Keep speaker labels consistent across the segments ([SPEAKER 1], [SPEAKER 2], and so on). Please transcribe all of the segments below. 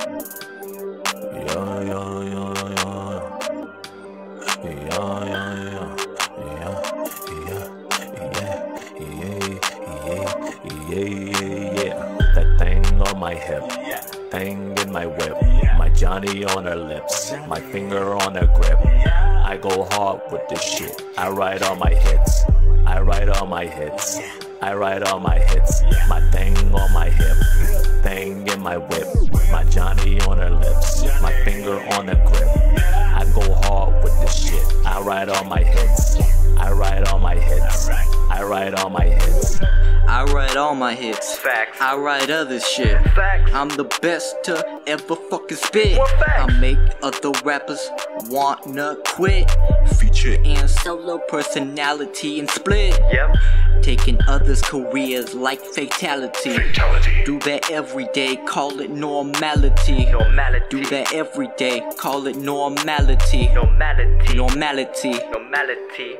[SPEAKER 1] That thing on my hip, thing in my whip, my Johnny on her lips, my finger on her grip. I go hard with this shit. I write all my hits. I write all my hits. I write all my hits. My thing on my hip, thing in my whip, my Johnny on her lips, my finger on her grip. I go hard with this shit. I write all my hits. I write all my hits. I write all my hits.
[SPEAKER 2] I write all my hits.
[SPEAKER 3] Facts.
[SPEAKER 2] I write other shit.
[SPEAKER 3] Facts.
[SPEAKER 2] I'm the best to ever fucking spit.
[SPEAKER 3] More facts.
[SPEAKER 2] I make other rappers wanna quit. Feature and solo personality and split.
[SPEAKER 3] Yep.
[SPEAKER 2] Taking others' careers like fatality. Do that every day, call it normality.
[SPEAKER 3] Normality.
[SPEAKER 2] Do that every day, call it normality.
[SPEAKER 3] Normality.
[SPEAKER 2] Normality.
[SPEAKER 3] Normality.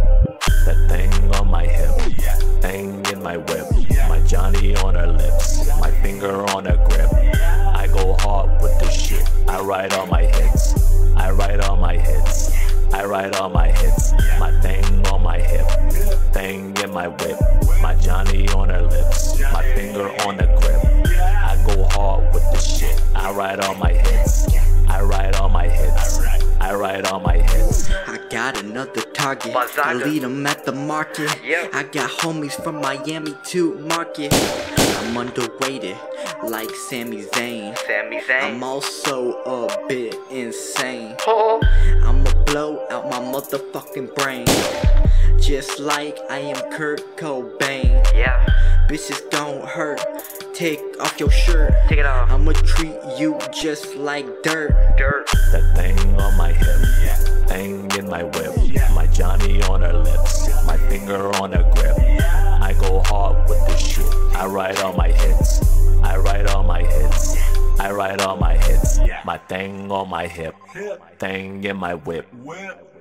[SPEAKER 1] That thing on my hip, thing in my whip, my Johnny on her lips, my finger on her grip. I go hard with this shit. I write all my hits. I write all my hits. I write all my hits. My thing on my hip, thing in my whip, my Johnny on her lips, my finger on her grip. I go hard with this shit. I write all my hits. I write all my hits. I write all my hits.
[SPEAKER 2] I got another target.
[SPEAKER 3] Bazaga.
[SPEAKER 2] I lead them at the market.
[SPEAKER 3] Yeah.
[SPEAKER 2] I got homies from Miami to market. I'm underrated like Sami Zayn.
[SPEAKER 3] Sami Zayn.
[SPEAKER 2] I'm also a bit insane.
[SPEAKER 3] Oh.
[SPEAKER 2] I'ma blow out my motherfucking brain, just like I am Kurt Cobain.
[SPEAKER 3] Yeah.
[SPEAKER 2] Bitches don't hurt. Take off your shirt.
[SPEAKER 3] Take it off.
[SPEAKER 2] I'ma treat you just like dirt.
[SPEAKER 3] Dirt.
[SPEAKER 1] That thing on my hip, thing in my whip, my Johnny on her lips, my finger on her grip. I go hard with this shit. I write all my hits. I write all my hits. I write all my hits. My thing on my hip, thing in my whip.